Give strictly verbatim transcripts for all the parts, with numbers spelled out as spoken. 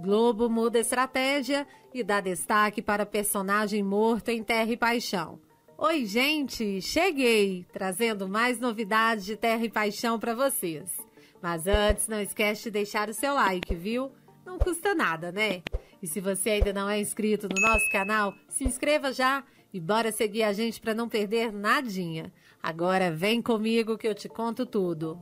Globo muda estratégia e dá destaque para personagem morto em Terra e Paixão. Oi, gente! Cheguei, trazendo mais novidades de Terra e Paixão para vocês. Mas antes, não esquece de deixar o seu like, viu? Não custa nada, né? E se você ainda não é inscrito no nosso canal, se inscreva já e bora seguir a gente para não perder nadinha. Agora vem comigo que eu te conto tudo.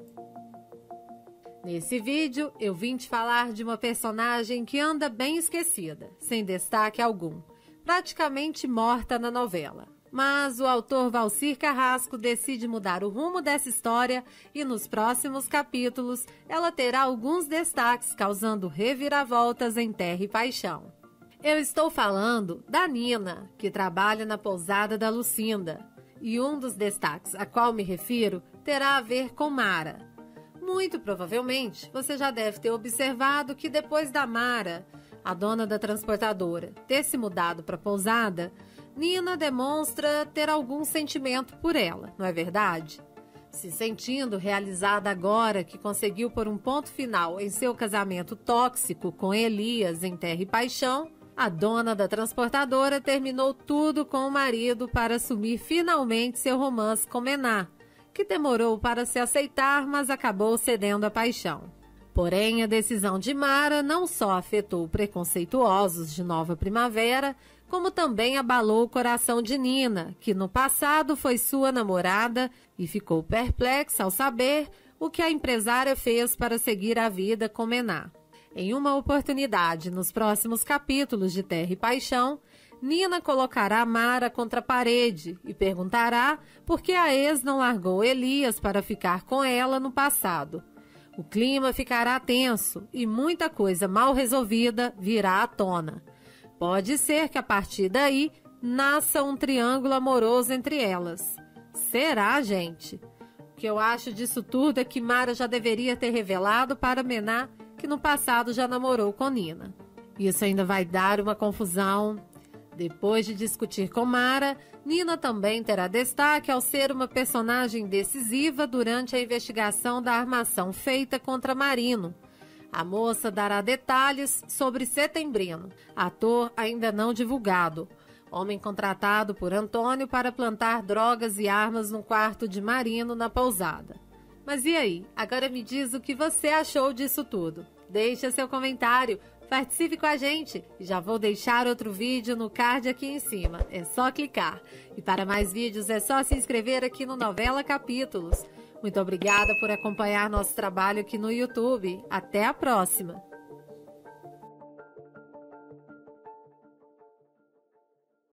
Nesse vídeo, eu vim te falar de uma personagem que anda bem esquecida, sem destaque algum, praticamente morta na novela. Mas o autor Valcir Carrasco decide mudar o rumo dessa história e nos próximos capítulos ela terá alguns destaques, causando reviravoltas em Terra e Paixão. Eu estou falando da Nina, que trabalha na pousada da Lucinda, e um dos destaques a qual me refiro terá a ver com Mara. Muito provavelmente, você já deve ter observado que depois da Mara, a dona da transportadora, ter se mudado para a pousada, Nina demonstra ter algum sentimento por ela, não é verdade? Se sentindo realizada agora que conseguiu pôr um ponto final em seu casamento tóxico com Elias em Terra e Paixão, a dona da transportadora terminou tudo com o marido para assumir finalmente seu romance com Mená, que demorou para se aceitar, mas acabou cedendo à paixão. Porém, a decisão de Mara não só afetou preconceituosos de Nova Primavera, como também abalou o coração de Nina, que no passado foi sua namorada e ficou perplexa ao saber o que a empresária fez para seguir a vida com Mená. Em uma oportunidade, nos próximos capítulos de Terra e Paixão, Nina colocará Mara contra a parede e perguntará por que a ex não largou Elias para ficar com ela no passado. O clima ficará tenso e muita coisa mal resolvida virá à tona. Pode ser que a partir daí nasça um triângulo amoroso entre elas. Será, gente? O que eu acho disso tudo é que Mara já deveria ter revelado para Mená que no passado já namorou com Nina. Isso ainda vai dar uma confusão. Depois de discutir com Mara, Nina também terá destaque ao ser uma personagem decisiva durante a investigação da armação feita contra Marino. A moça dará detalhes sobre Setembrino, ator ainda não divulgado, homem contratado por Antônio para plantar drogas e armas no quarto de Marino na pousada. Mas e aí? Agora me diz o que você achou disso tudo. Deixa seu comentário, participe com a gente. Já vou deixar outro vídeo no card aqui em cima, é só clicar. E para mais vídeos é só se inscrever aqui no Novela Capítulos. Muito obrigada por acompanhar nosso trabalho aqui no YouTube. Até a próxima!